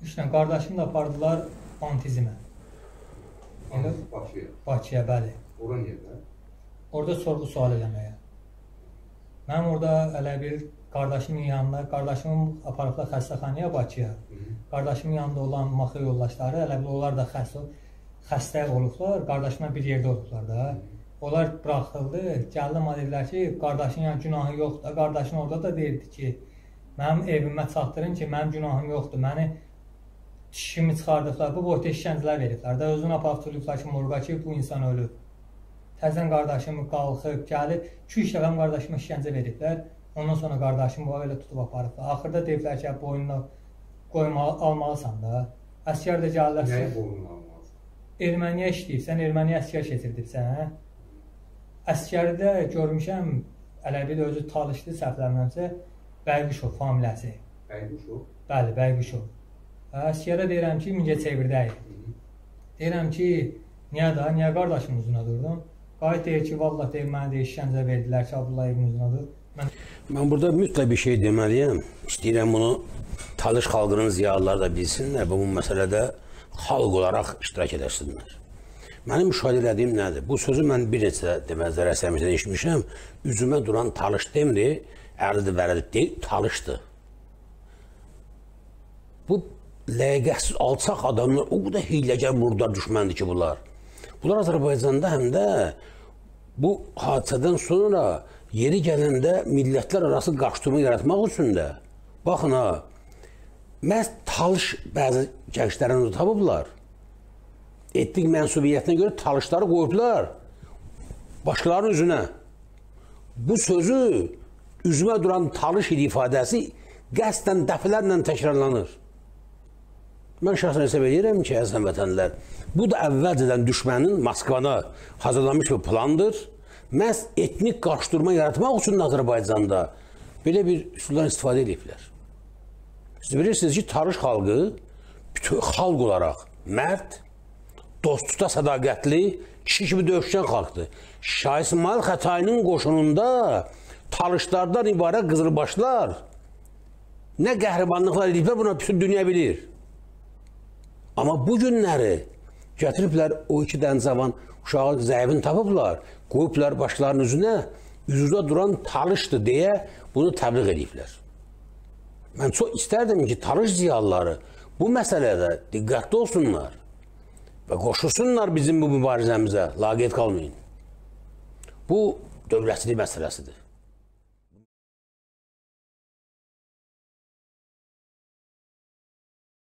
3 dənə qardaşımı da apardılar antizmə. Bakıya, bəli. Ora niyə? Orada sorğu sual eləməyə. Mənim orada elə bir qardaşımın yanında, qardaşımın aparıblar xəstəxanaya Bakıya. Qardaşımın yanında olan maxı yoldaşları, elə bir onlar da xəstə olublar, qardaşımla bir yerdə olublar da. Onlar buraxıldı, gəldim dedilər ki, qardaşın yəni günahı yoxdur. Qardaşın orada da deyirdi ki, mənim evimə çatdırın ki, mənim günahım yoxdur. Məni dişimi çıxardıqlar, bu boyda işgəncələr veriblər də. Özünü aparıb tutublar ki, morqa ki, bu insan ölüb. Təzən qardaşım qalxıb, gəlib, 2-3 dəfəm qardaşıma işgəncə veriblər. Ondan sonra qardaşım bu elə tutub aparıblar. Axırda deyiblər ki, boynuna almalısan da. Əskər də gəlirlər. Nəyə boynuna almalısan? Erməniyə işləyibsən, Erməniyə əskər keçirdibsən. Əskərdə görmüşəm, elə bir özü talışdı səhvləmirəmsə, Bəygüşov familəsi. Bəygüşov? Bəli, Bəygüşov. Əskərə deyirəm ki, Mingəçevirdəyik. Deyirəm ki, niyə qardaşımın üzünə durdum? Qayıt deyir ki, vallahi deyir, mənə deyir, işgəncə verdilər ki, Abdullah evin üzünə dur. Mən burada mütləq bir şey deməliyəm. İstəyirəm bunu Talış xalqının ziyalıları da bilsinlər və bu məsələdə xalq olaraq iştirak edəsinlər. Mənim müşahidə elədiyim nədir? Bu sözü mən bir neçə deməzdə rəsəmizdən eşitmişəm. Üzümə duran Talış demir, ərlidir, vəlidir deyil, Talışdır. Bu ləqəsiz, alçaq adamlar, o qədər hiyləgər murdar düşməndir ki, bunlar. Bunlar Azərbaycanda həm də bu hadisədən sonra yeri gələndə millətlər arası qaşdurma yaratmaq üçün də, baxın ha, məhz Talış bəzi gənclərini tapıblar. Etnik mənsubiyyətinə görə Talışları qoyublar başqalarının üzünə. Bu sözü üzümə duran Talış ifadəsi qəsdən dəfələrlə təkrarlanır. Mən şəxsən hesab edirəm ki, əzizən vətənlər, bu da əvvəlcədən düşmənin Moskvana hazırlanmış bir plandır. Məhz etnik qarşıdurma yaratmaq üçün Azərbaycanda belə bir üsuldan istifadə ediblər. Siz bilirsiniz ki, Talış xalqı bütün xalq olaraq mərd, dostluqda sədaqətli, kişi kimi döyüşkən xalqdır. Şah İsmail Xətainin qoşununda Talışlardan ibarət qızılbaşlar nə qəhrəmanlıqlar ediblər, buna bütün dünya bilir. Amma bu günləri gətiriblər o iki dənə cavan uşağı zəifini tapıblar, qoyublar başqalarının üzünə, üzüdə duran Talışdır deyə bunu təbliğ ediblər. Mən çox istərdim ki, Talış ziyalıları bu məsələdə diqqətli olsunlar və qoşulsunlar bizim bu mübarizəmizə, laqeyd qalmayın. Bu dövlətçilik məsələsidir.